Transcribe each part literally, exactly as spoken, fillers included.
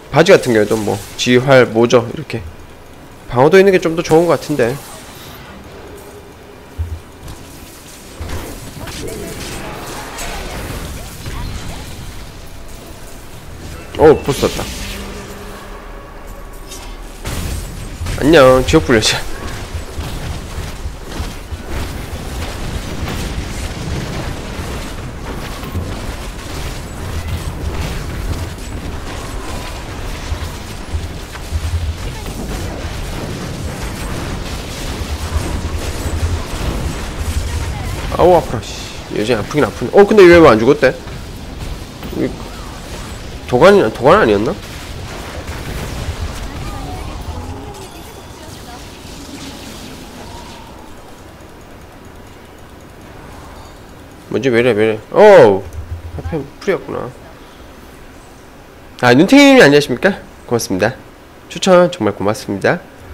바지 같은 경우도 뭐 지활, 모저 이렇게 방어도 있는 게 좀 더 좋은 것 같은데. 오, 보스 떴다. 안녕, 지옥 불려자. 아우 아프라. 씨, 여전히 아프긴 아프네. 어 근데 왜 안 죽었대? 도관 도관 아니었나? 뭔지 왜래 왜래. 어우 하필 풀이었구나. 아 눈탱이님 안녕하십니까? 고맙습니다. 추천 정말 고맙습니다.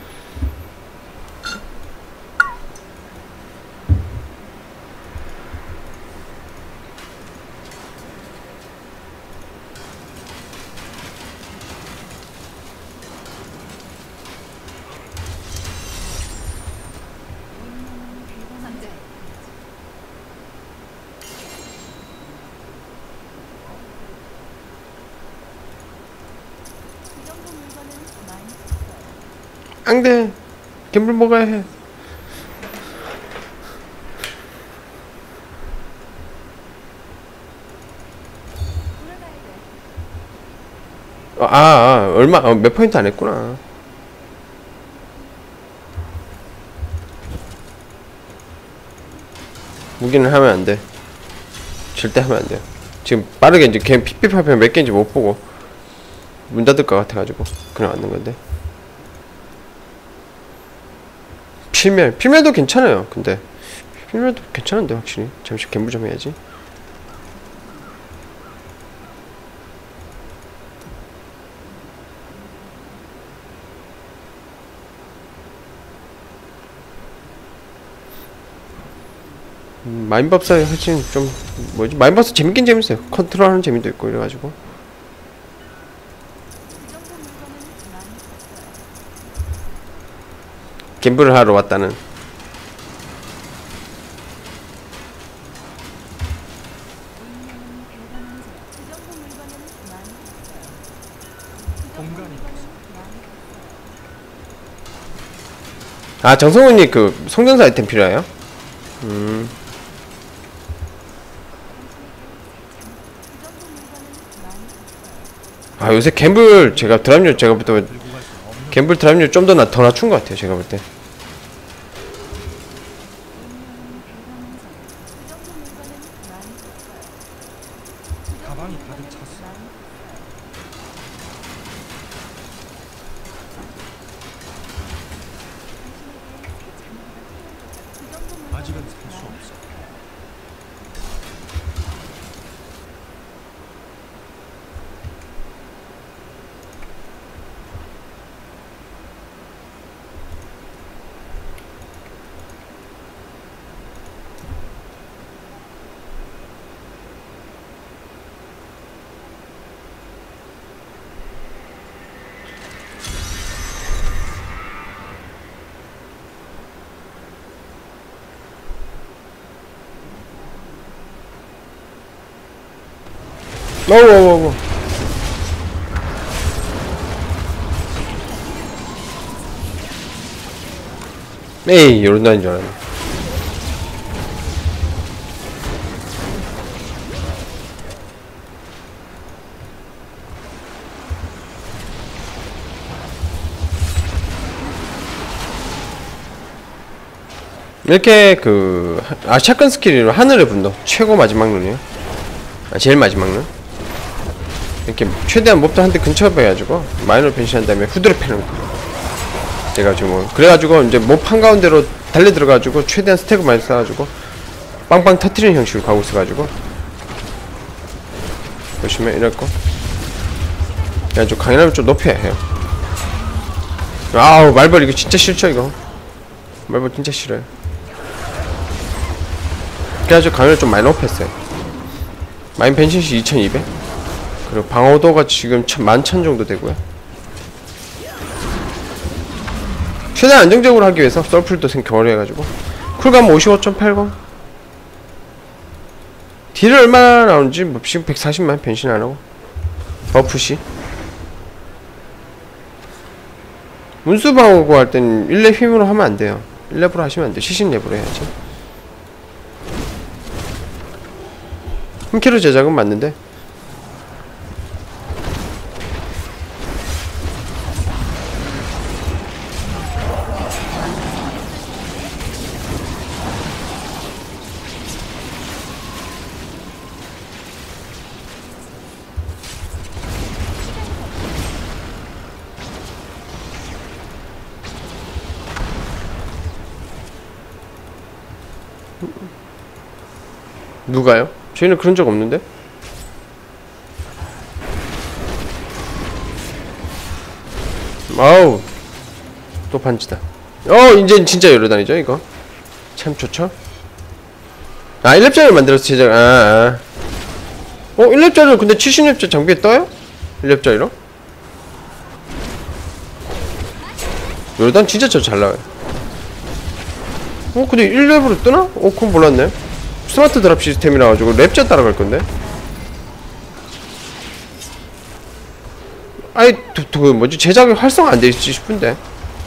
안돼. 갬블 먹어야 해. 어, 아, 아 얼마 어, 몇 포인트 안 했구나. 무기는 하면 안 돼. 절대 하면 안 돼요. 지금 빠르게 이제 걔 피피팔팔 몇 개인지 못 보고 문 닫을 것 같아가지고 그냥 왔는 건데. 필멸, 필멸도 괜찮아요. 근데 필멸도 괜찮은데 확실히. 잠시 갬블 좀 해야지. 음, 마인법사 훨씬 좀 뭐지? 마인법사 재밌긴 재밌어요. 컨트롤하는 재미도 있고 이래가지고. 갬블을 하러 왔다는. 아 정성훈이 그 성전사 아이템 필요해요? 음. 아 요새 갬블 제가 드랍률 제가 볼 때 갬블 드랍률 좀 더 더 낮춘 것 같아요. 제가 볼 때. 가방이 가득 찼어. 아직은 살 수 없어. 어우어우어우. 에이 요런다는 줄 알았네. 이렇게 그 아 샷건 스킬로 하늘의 분노 최고 마지막 룬이에요. 아 제일 마지막 룬. 이렇게 최대한 몹들 한대 근처에 해가지고 마이너 변신한 다음에 후드를 패는 거. 그래가지고 뭐 그래가지고 이제 몹 한가운데로 달려 들어가지고 최대한 스택을 많이 쌓아가지고 빵빵 터트리는 형식으로 가고 있어가지고 보시면 이럴거. 그래가지고 강인함을 좀 높여야 해요. 아우 말벌 이거 진짜 싫죠 이거. 말벌 진짜 싫어요. 그래가지고 강인을 좀 많이 높였어요. 마인 변신시 이천이백. 그리고 방어도가 지금 만천 정도 되고요. 최대한 안정적으로 하기 위해서 썰풀도 생겨를 해가지고 쿨감 오십오 점 팔공. 딜을 얼마나 나오는지 뭐 지금 백사십만 변신 안하고 버프시 문수 방어구 할 땐 일 렙 힘으로 하면 안돼요. 일 렙으로 하시면 안돼. 시신 렙으로 해야지. 힘키로 제작은 맞는데 누가요? 저희는 그런 적 없는데? 아우 또 반지다. 어 이제 진짜 여러 단이죠 이거. 참 좋죠. 아 일 렙짜리를 만들어서 제작. 아, 아. 어 일 렙짜리를 근데 칠십 렙짜리 장비에 떠요? 일 렙짜리로? 요단 진짜 저 잘 나와요. 어 근데 일 렙으로 뜨나? 어 그건 몰랐네. 스마트 드랍 시스템이라 가지고 랩자 따라갈 건데. 아이 도, 도, 뭐지 제작이 활성화 안 돼있지 싶은데.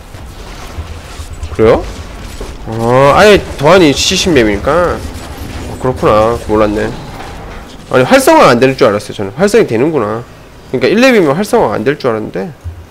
그래요? 어 아예 더하니 칠십 렙이니까. 어, 그렇구나. 몰랐네. 아니 활성화 안 되는 줄 알았어요. 저는 활성이 되는구나. 그러니까 일 렙이면 활성화 안 될 줄 알았는데.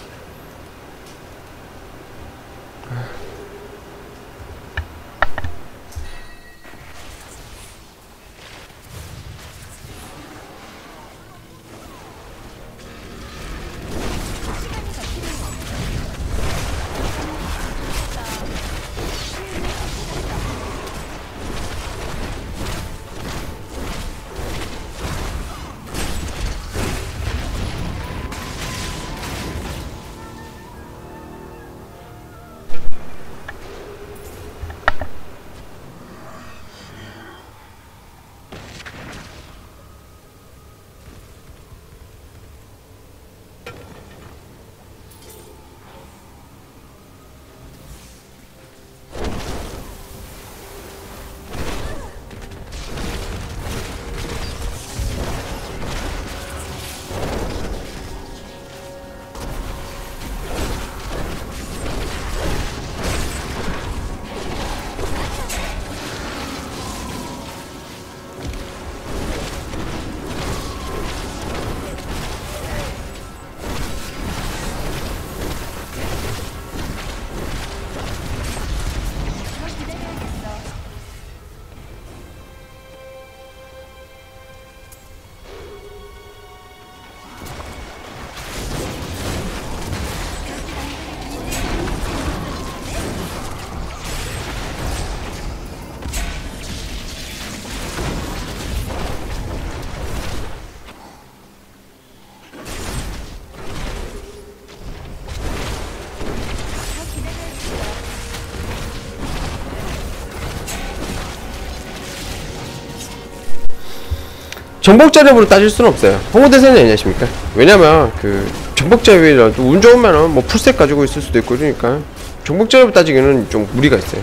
정복자력으로 따질 수는 없어요. 홍보대사는 아니십니까? 왜냐면 그 정복자력이라도 운 좋으면은 뭐 풀셋 가지고 있을 수도 있고 그러니까 정복자력으로 따지기는 좀 무리가 있어요.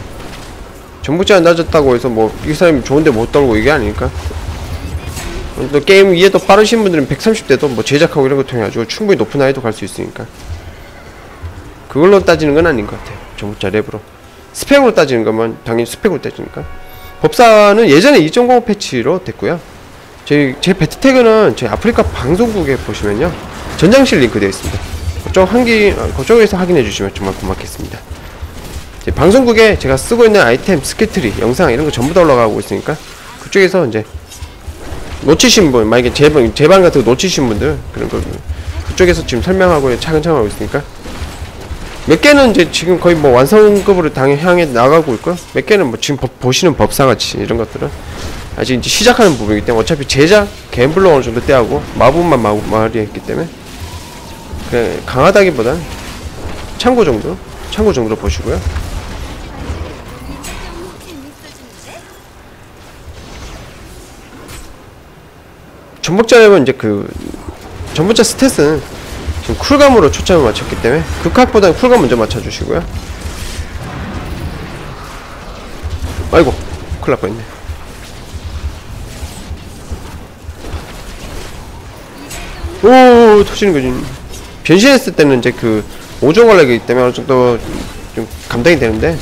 정복자가 낮았다고 해서 뭐 이 사람이 좋은데 못 떨고 이게 아니니까. 또 게임 이해도 빠르신 분들은 백삼십 대도 뭐 제작하고 이런 거 통해 가지고 충분히 높은 나이도 갈 수 있으니까 그걸로 따지는 건 아닌 것 같아요. 정복자 랩으로 스펙으로 따지는 거면 당연히 스펙으로 따지니까. 법사는 예전에 이 점 공 패치로 됐고요. 저희 제 배트 태그는 저희 아프리카 방송국에 보시면요 전장실 링크 되어 있습니다. 그쪽 한기 그쪽에서 확인해 주시면 정말 고맙겠습니다. 제 방송국에 제가 쓰고 있는 아이템, 스킬트리, 영상 이런 거 전부 다 올라가고 있으니까 그쪽에서 이제 놓치신 분, 만약에 제방 제방 같은 거 놓치신 분들 그런 거 그쪽에서 지금 설명하고 차근차근 하고 있으니까 몇 개는 이제 지금 거의 뭐 완성급으로 당연 향해 나가고 있고요. 몇 개는 뭐 지금 법, 보시는 법사같이 이런 것들은 아직 이제 시작하는 부분이기 때문에 어차피 제작 갬블러 어느 정도 떼하고 마법만 마, 마을이 했기 때문에 그냥 강하다기보단 참고 정도 참고 정도로 보시고요. 정복자력은 이제 그 전부자 스탯은 지금 쿨감으로 초점을 맞췄기 때문에 극학보다는 쿨감 먼저 맞춰주시고요. 아이고 큰일 날 뻔했네. 오 터지는 거지. 변신했을 때는 이제 그 오종 걸레기 때문에 어느 정도 좀 감당이 되는데,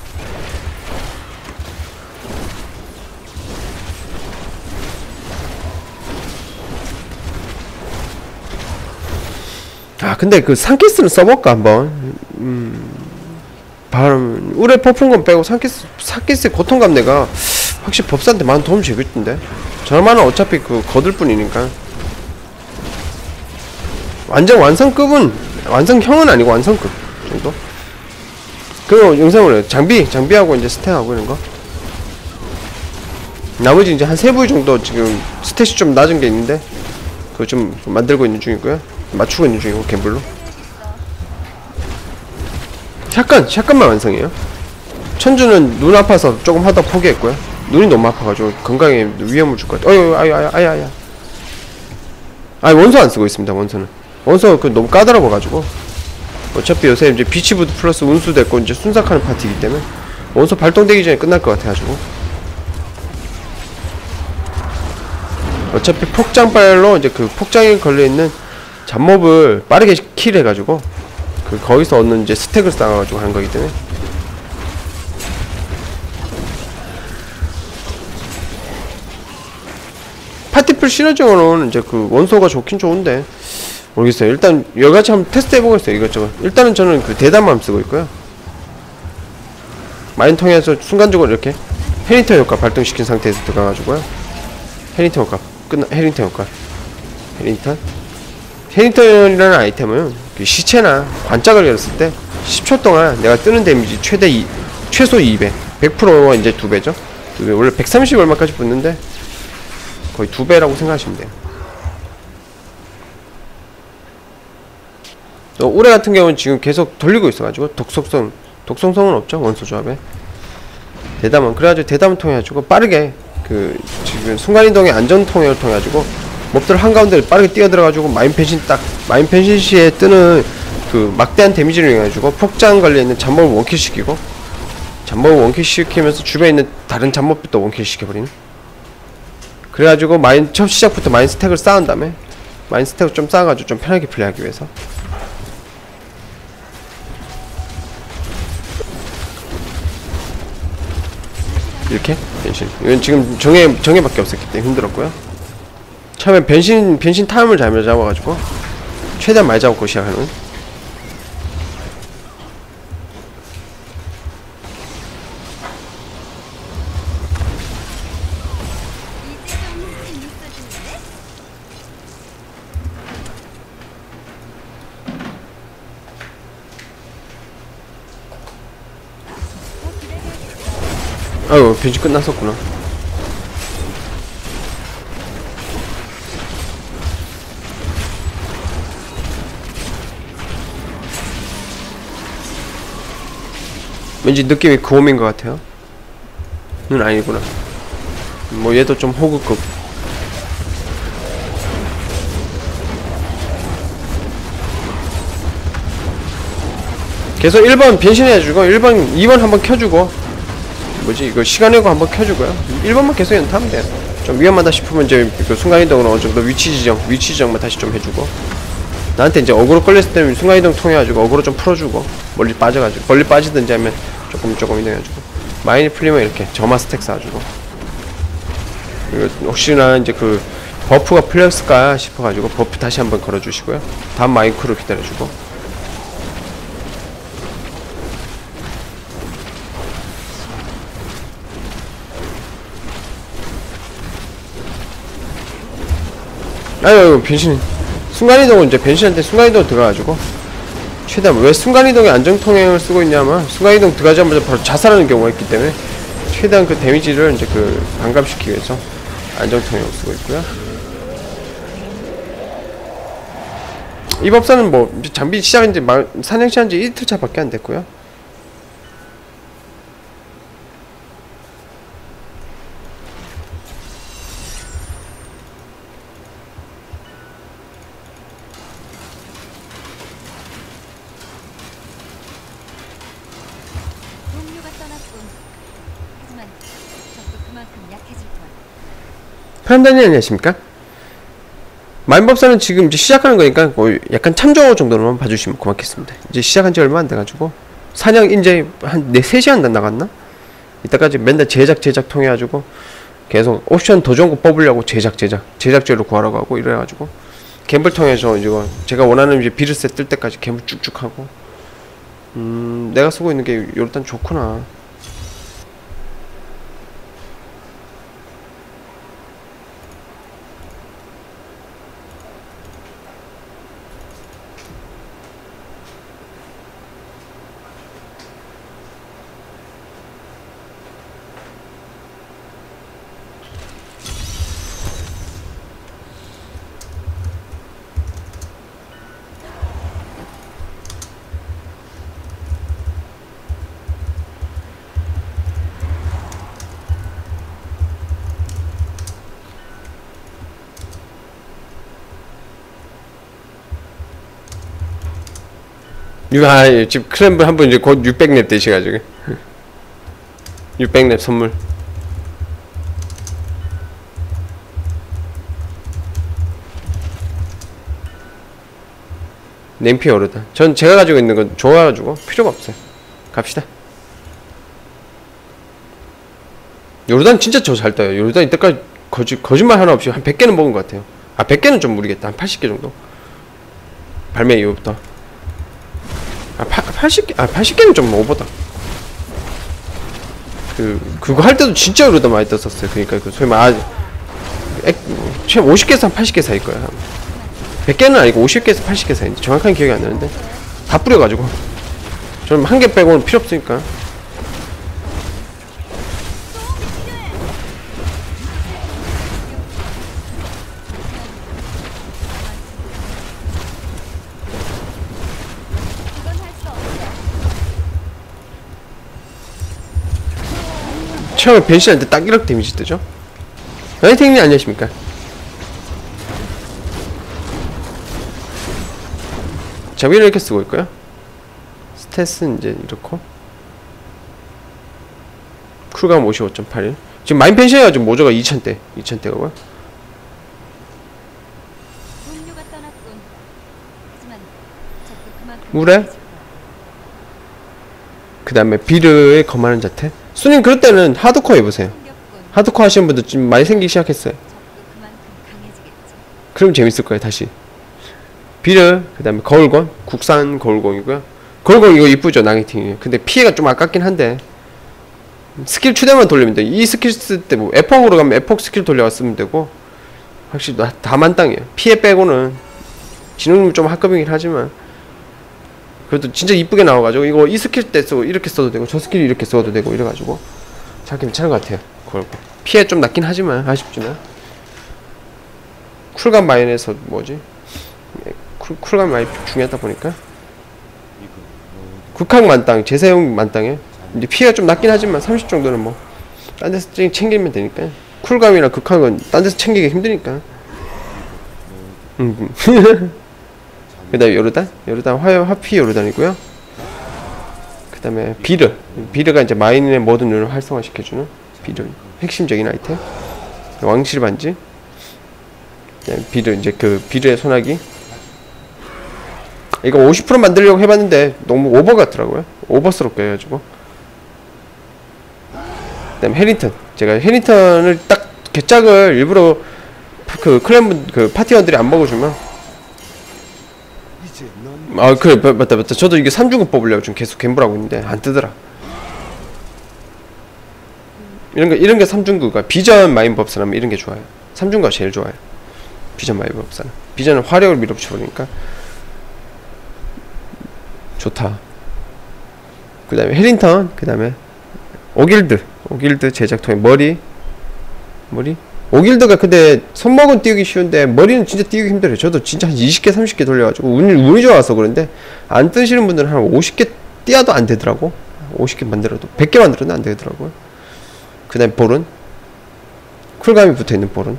아 근데 그 산키스는 써볼까 한번. 음 바로 울에 퍼푼 건 빼고 산키스 산키스의 고통감 내가 확실히 법사한테 많은 도움 주겠던데. 저만은 어차피 그 거들 뿐이니까. 완전 완성급은 완성형은 아니고 완성급 정도. 그 영상을 장비 장비하고 이제 스탯하고 이런 거. 나머지 이제 한 세 부위 정도 지금 스탯이 좀 낮은 게 있는데 그거 좀 만들고 있는 중이고요. 맞추고 있는 중이고 갬블로. 샷건 샷건만 완성이에요. 천주는 눈 아파서 조금 하다 포기했고요. 눈이 너무 아파가지고 건강에 위험을 줄 것 같아. 어유 아유 아유 아유 아유. 아 원소 안 쓰고 있습니다. 원소는 원소 그 너무 까다로워가지고. 어차피 요새 이제 비치부드 플러스 운수 됐고 이제 순삭하는 파티이기 때문에 원소 발동되기 전에 끝날 것 같아가지고. 어차피 폭장발로 이제 그 폭장에 걸려있는 잡몹을 빠르게 킬해가지고 그 거기서 얻는 이제 스택을 쌓아가지고 하는 거기 때문에. 파티풀 시너지로는 이제 그 원소가 좋긴 좋은데 모르겠어요. 일단 여기같이 한번 테스트 해보겠어요. 이것저것. 일단은 저는 그 대담함 쓰고 있고요. 마인 통해서 순간적으로 이렇게 해링턴 효과 발동시킨 상태에서 들어가가지고요. 해링턴 효과 끝나. 해링턴 효과 해링턴 해링턴이라는 아이템은 그 시체나 관짝을 열었을 때 십 초 동안 내가 뜨는 데미지 최대 이, 최소 이백 백 퍼센트가 이제 두 배죠. 두 배. 원래 백삼십 얼마까지 붙는데 거의 두 배라고 생각하시면 돼요. 또 올해 같은 경우는 지금 계속 돌리고 있어가지고 독속성 독성성은 없죠. 원소 조합에. 대담은 그래가지고 대담을 통해가지고 빠르게 그 지금 순간이동의 안전통행을 통해가지고 몹들 한가운데를 빠르게 뛰어들어가지고 마인 펜신 딱 마인 펜신 시에 뜨는 그 막대한 데미지를 이용해가지고 폭장 걸려있는 잡몹을 원킬 시키고 잡몹을 원킬 시키면서 주변에 있는 다른 잡몹부터 원킬 시켜버리는. 그래가지고 마인 첫 시작부터 마인 스택을 쌓은 다음에 마인 스택을 좀 쌓아가지고 좀 편하게 플레이하기 위해서. 이렇게 변신. 이건 지금 정해 정해밖에 없었기 때문에 힘들었고요. 처음에 변신 변신 타임을 잘 잡아가지고 최대한 많이 잡고 시작하는. 아유 변신 끝났었구나. 왠지 느낌이 그홈인 것 같아요. 는 아니구나. 뭐 얘도 좀 호구급. 계속 일 번 변신해주고 일 번 이 번 한번 켜주고 뭐지 이거 시간회고 한번 켜주고요. 일 번만 계속 연타하면 돼요. 좀 위험하다 싶으면 이제 그 순간이동으로 어느 정도 위치 지정 위치 지정만 다시 좀 해주고, 나한테 이제 어그로 걸렸을 때는 순간이동 통해가지고 어그로 좀 풀어주고 멀리 빠져가지고 멀리 빠지든지 하면 조금 조금 이동해가지고 마인이 풀리면 이렇게 점화 스택 쌓아주고. 그리고 혹시나 이제 그 버프가 풀렸을까 싶어가지고 버프 다시 한번 걸어주시고요. 다음 마이크로 기다려주고. 아유 변신 순간이동은 이제 변신할 때 순간이동 들어가가지고 최대한. 왜 순간이동에 안정통행을 쓰고 있냐면 순간이동 들어가자마자 바로 자살하는 경우가 있기 때문에 최대한 그 데미지를 이제 그 반감시키기 위해서 안정통행을 쓰고 있고요. 이 법사는 뭐 장비 시작한지 사냥시 한지 이틀 차밖에 안 됐고요. 떠났군. 하지만 적도 그만큼 약해질 거야. 판단이 아니십니까? 마인법사는 지금 이제 시작하는 거니까 뭐 약간 참조 정도로만 봐주시면 고맙겠습니다. 이제 시작한 지 얼마 안 돼가지고 사냥 이제 한 네, 세 시간 나갔나? 이때까지 맨날 제작 제작 통해가지고 계속 옵션 더 좋은 거 뽑으려고 제작 제작 제작제로 구하러 가고 이래가지고 갬블 통해서 이거 제가 원하는 이제 비르셋 뜰 때까지 갬블 쭉쭉 하고 음 내가 쓰고 있는 게 요르단 좋구나. 유, 아, 지금 크램블 한 번 이제 곧 육백 렙 되셔가지고. 육백 렙 선물. 냄피 오르다. 전 제가 가지고 있는 건 좋아가지고 필요가 없어요. 갑시다. 요르단 진짜 저 잘 떠요. 요르단 이때까지 거짓, 거짓말 하나 없이 한 백 개는 먹은 것 같아요. 아, 백 개는 좀 무리겠다. 한 팔십 개 정도. 발매 이후부터. 아, 파, 팔십 개, 아, 팔십 개는 좀 오버다. 그, 그거 할 때도 진짜 요르단 많이 떴었어요. 그니까, 그, 소위 말, 아, 액, 최근 오십 개에서 한 팔십 개 사이일 거야. 백 개는 아니고 오십 개에서 팔십 개 사이인데, 정확한 기억이 안 나는데. 다 뿌려가지고. 저는 한 개 빼고는 필요 없으니까. 처음에 변신할 때 딱 이렇게 데미지 뜨죠? 라이팅님 안녕하십니까? 자비를 이렇게 쓰고 있고요. 스탯은 이제 이렇고 쿨감 오십오 점 팔일. 지금 마인 변신해가지고 모저가 이천 대 이천 대고요. 동료가 떠났군. 하지만 적도 그만큼 우레? 약해질 거야. 그 다음에 비르의 거만한 자태. 수님 그럴 때는 하드코어 해보세요. 생겼군. 하드코어 하시는 분들 좀 많이 생기기 시작했어요. 적도 그만큼 강해지겠지. 그럼 재밌을 거예요. 다시 비르, 그 다음에 거울권, 국산 거울권이고요. 거울권 이거 이쁘죠, 나게팅이. 근데 피해가 좀 아깝긴 한데 스킬 추대만 돌리면 돼. 이 스킬 쓸 때 뭐 에폭으로 가면 에폭 스킬 돌려왔으면 되고 확실히 다, 다 만땅이에요. 피해 빼고는 지능은 좀 하급이긴 하지만 그래도 진짜 이쁘게 나와가지고 이거 이 스킬 때 쓰고 이렇게 써도 되고 저 스킬 이렇게 써도 되고 이래가지고 잘 괜찮은 것 같아요. 거울권 피해 좀 낮긴 하지만 아쉽지만 쿨감 마인에서 뭐지? 쿨, 쿨감이 많이 중요하다 보니까 극학 만땅, 제사용 만땅에 이제 피해가 좀 낮긴 하지만 삼십 정도는 뭐 딴 데서 챙기면 되니까 쿨감이나 극학은 딴 데서 챙기기 힘드니까 음. 그 다음에 요르단? 요르단 화, 화피 요르단이고요. 그 다음에 비르 비르가 이제 마인의 모든 눈을 활성화시켜주는 비르 핵심적인 아이템. 왕실 반지. 비르 이제 그 비르의 소나기. 이거 오십 퍼센트 만들려고 해봤는데 너무 오버 같더라고요. 오버스럽게 해가지고. 그 다음에 해링턴. 제가 해링턴을 딱 개짝을 일부러 그 클랜 그 파티원들이 안 먹어주면 아 그래 맞다 맞다. 저도 이게 삼중급 뽑으려고 지금 계속 갬블하고 있는데 안 뜨더라. 이런 거 이런 게 삼중급가 비전 마인 법사라면 이런 게 좋아요. 삼중급가 제일 좋아요. 비전 마인 법사는 비전은 화력을 밀어붙여버리니까 좋다. 그 다음에 해링턴, 그 다음에 오길드 오길드 제작통에 머리 머리 오길드가 근데 손목은 띄우기 쉬운데 머리는 진짜 띄우기 힘들어요. 저도 진짜 한 이십 개 삼십 개 돌려가지고 운이, 운이 좋아서 그런데 안 뜨시는 분들은 한 오십 개 띄어도 안 되더라고. 오십 개 만들어도 백 개 만들어도 안 되더라고요. 그 다음에 볼은 쿨감이 붙어있는 볼은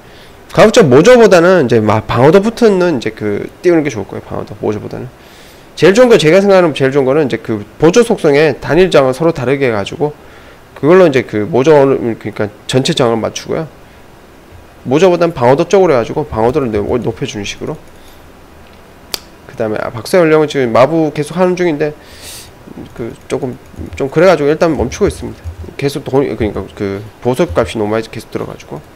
가급적 모저보다는 이제 막 방어도 붙는 이제 그 띄우는 게 좋을 거예요. 방어도 모저보다는 제일 좋은 거 제가 생각하는 제일 좋은 거는 이제 그 보조 속성의 단일 저항을 서로 다르게 해가지고 그걸로 이제 그 모저를 그러니까 전체 저항을 맞추고요. 모저보단 방어도 쪽으로 해가지고 방어도를 높여주는 식으로. 그 다음에 아, 박사 연령은 지금 마부 계속 하는 중인데 그 조금 좀 그래가지고 일단 멈추고 있습니다. 계속 돈 그러니까 그 보석 값이 너무 많이 계속 들어가지고.